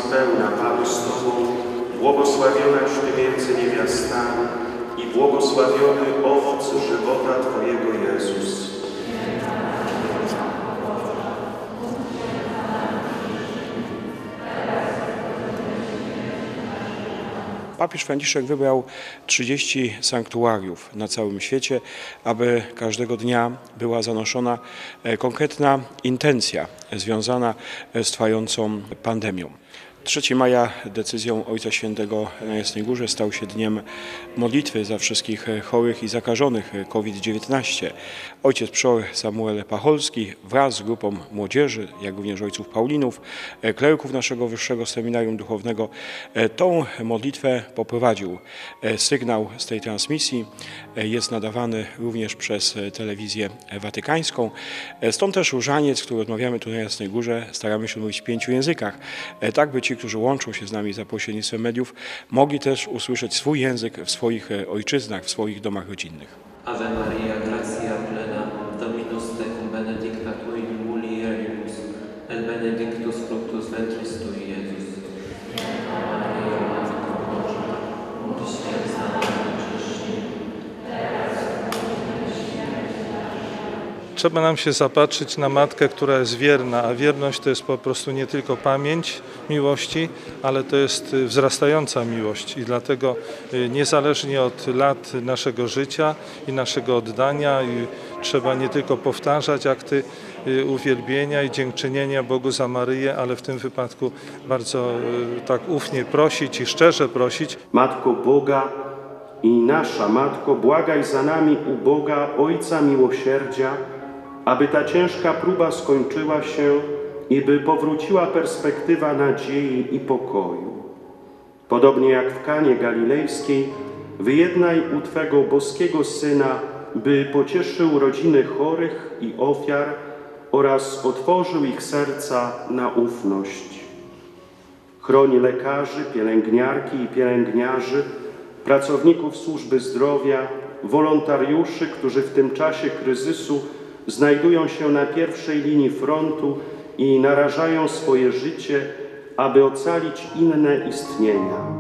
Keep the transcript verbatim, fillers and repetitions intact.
pełna, Pan z Tobą, błogosławionaś Ty między niewiastami i błogosławiony owoc żywota Twojego, Jezus. Papież Franciszek wybrał trzydzieści sanktuariów na całym świecie, aby każdego dnia była zanoszona konkretna intencja związana z trwającą pandemią. trzeciego maja decyzją Ojca Świętego na Jasnej Górze stał się dniem modlitwy za wszystkich chorych i zakażonych COVID dziewiętnaście. Ojciec przeor Samuel Pacholski wraz z grupą młodzieży, jak również ojców Paulinów, kleryków naszego Wyższego Seminarium Duchownego, tą modlitwę poprowadził. Sygnał z tej transmisji jest nadawany również przez telewizję watykańską. Stąd też różaniec, który odmawiamy tu na Jasnej Górze, staramy się mówić w pięciu językach, tak by ci, którzy łączą się z nami za pośrednictwem mediów, mogli też usłyszeć swój język w swoich ojczyznach, w swoich domach rodzinnych. Ave Maria, gratia plena, Dominus tecum, benedicta tu in mulieribus, et benedictus fructus ventris tui, Iesus. Maria, Matko Boża, módl się za nami grzesznymi, teraz i w godzinę śmierci naszej. Trzeba nam się zapatrzyć na Matkę, która jest wierna, a wierność to jest po prostu nie tylko pamięć miłości, ale to jest wzrastająca miłość i dlatego niezależnie od lat naszego życia i naszego oddania i trzeba nie tylko powtarzać akty uwielbienia i dziękczynienia Bogu za Maryję, ale w tym wypadku bardzo tak ufnie prosić i szczerze prosić. Matko Boga i nasza Matko, błagaj za nami u Boga, Ojca Miłosierdzia, aby ta ciężka próba skończyła się i by powróciła perspektywa nadziei i pokoju. Podobnie jak w Kanie Galilejskiej, wyjednaj u Twego boskiego Syna, by pocieszył rodziny chorych i ofiar oraz otworzył ich serca na ufność. Chroń lekarzy, pielęgniarki i pielęgniarzy, pracowników służby zdrowia, wolontariuszy, którzy w tym czasie kryzysu znajdują się na pierwszej linii frontu i narażają swoje życie, aby ocalić inne istnienia.